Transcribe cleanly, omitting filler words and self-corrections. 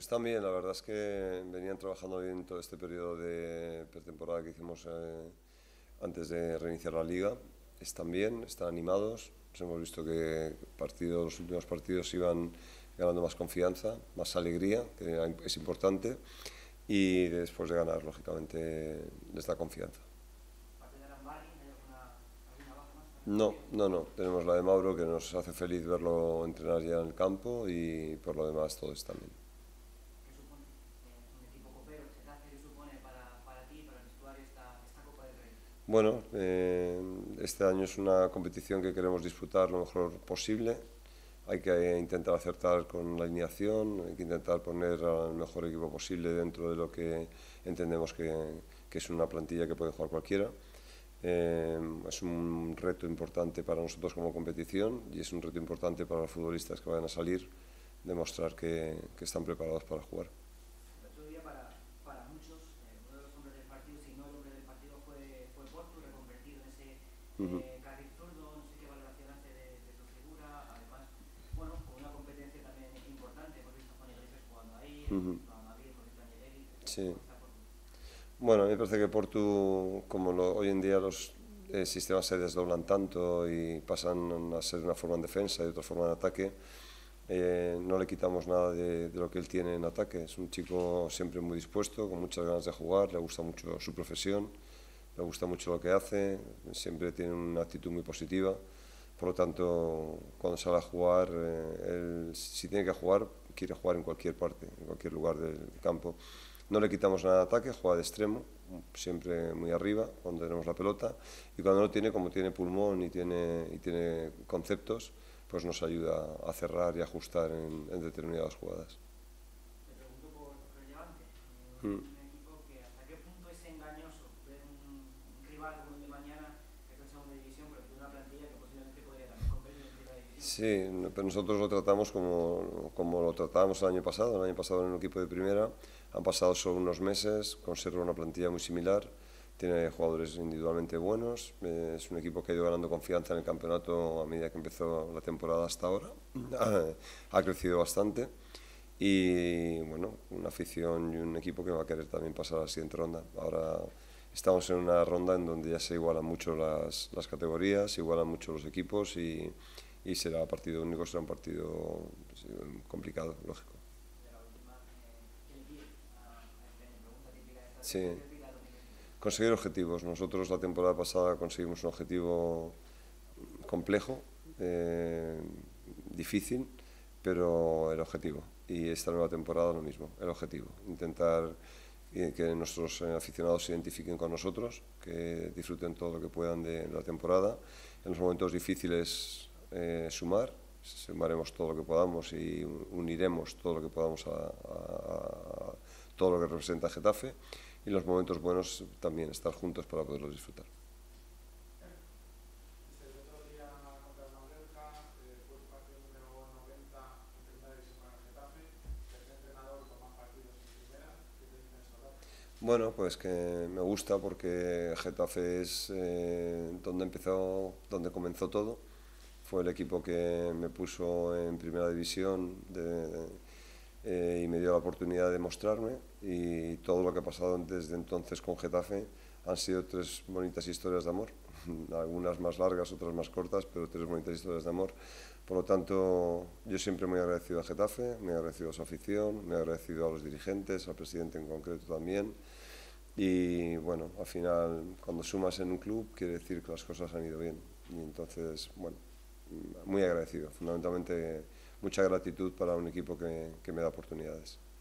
Pues también, la verdad es que venían trabajando bien todo este periodo de pretemporada que hicimos antes de reiniciar la liga. Están bien, están animados. Pues hemos visto que los últimos partidos iban ganando más confianza, más alegría, que es importante, y después de ganar, lógicamente, les da confianza. No. Tenemos la de Mauro, que nos hace feliz verlo entrenar ya en el campo, y por lo demás todo está bien. ¿Qué supone? Es un equipo copero, el Getafe, ¿qué supone para ti, para el vestuario, esta Copa del Rey? Bueno, este año es una competición que queremos disputar lo mejor posible. Hay que intentar acertar con la alineación, hay que intentar poner al mejor equipo posible dentro de lo que entendemos que es una plantilla que puede jugar cualquiera. Es un reto importante para nosotros como competición y es un reto importante para los futbolistas que vayan a salir, demostrar que están preparados para jugar. El otro día, para muchos, uno de los hombres del partido, si no el hombre del partido, fue Portu, reconvertido en ese Ujú. carril zurdo. No sé qué valoración hace de su figura. Además, bueno, con una competencia también importante. Hemos visto a Juan Iglesias jugando ahí, hemos Ujú. visto a Madrid, hemos visto a Angeleri. Sí. ¿Cómo está Portu? Bueno, a mí me parece que Portu, como hoy en día los sistemas se desdoblan tanto y pasan a ser una forma en defensa y otra forma en ataque, no le quitamos nada de lo que él tiene en ataque. Es un chico siempre muy dispuesto, con muchas ganas de jugar, le gusta mucho su profesión, le gusta mucho lo que hace, siempre tiene una actitud muy positiva. Por lo tanto, cuando sale a jugar, él, si tiene que jugar, quiere jugar en cualquier parte, en cualquier lugar del campo. No le quitamos nada de ataque, juega de extremo, siempre muy arriba cuando tenemos la pelota, y cuando no tiene, como tiene pulmón y tiene conceptos, pues nos ayuda a cerrar y ajustar en determinadas jugadas. Te pregunto por el Levante. Mm. Un equipo que hasta qué punto es engañoso ver un rival como el de mañana, que está en segunda división, pero tiene una plantilla que posiblemente podría también competir en primera división. Sí, pero nosotros lo tratamos como lo tratábamos el año pasado. El año pasado en un equipo de primera han pasado solo unos meses, conserva una plantilla muy similar, tiene jugadores individualmente buenos, es un equipo que ha ido ganando confianza en el campeonato a medida que empezó la temporada hasta ahora, ha crecido bastante y bueno, una afición y un equipo que va a querer también pasar a la siguiente ronda. Ahora estamos en una ronda en donde ya se igualan mucho las categorías, se igualan mucho los equipos y será partido único, será un partido pues, complicado, lógico. De la última, ¿qué le pide a este año? Pregunta típica de estas fechas, Sí, ¿qué le pide a 2023? conseguir objetivos. Nosotros la temporada pasada conseguimos un objetivo complejo, difícil, pero el objetivo. Y esta nueva temporada lo mismo, el objetivo. Intentar que nuestros aficionados se identifiquen con nosotros, que disfruten todo lo que puedan de la temporada. En los momentos difíciles sumaremos todo lo que podamos y uniremos todo lo que podamos a todo lo que representa Getafe y en los momentos buenos también estar juntos para poderlos disfrutar. El otro día contra el Mallorca, fue su partido número 90 en primera división con el Getafe, es entrenador con más partidos en primera. ¿Qué te dicen esos datos? Bueno, pues que me gusta porque Getafe es donde comenzó todo. Fue el equipo que me puso en primera división y me dio la oportunidad de mostrarme y todo lo que ha pasado desde entonces con Getafe han sido tres bonitas historias de amor, algunas más largas, otras más cortas, pero tres bonitas historias de amor. Por lo tanto, yo siempre muy agradecido a Getafe, muy agradecido a su afición, muy agradecido a los dirigentes, al presidente en concreto también. Y bueno, al final, cuando sumas en un club, quiere decir que las cosas han ido bien. Y entonces, bueno, muy agradecido. Fundamentalmente, mucha gratitud para un equipo que me da oportunidades.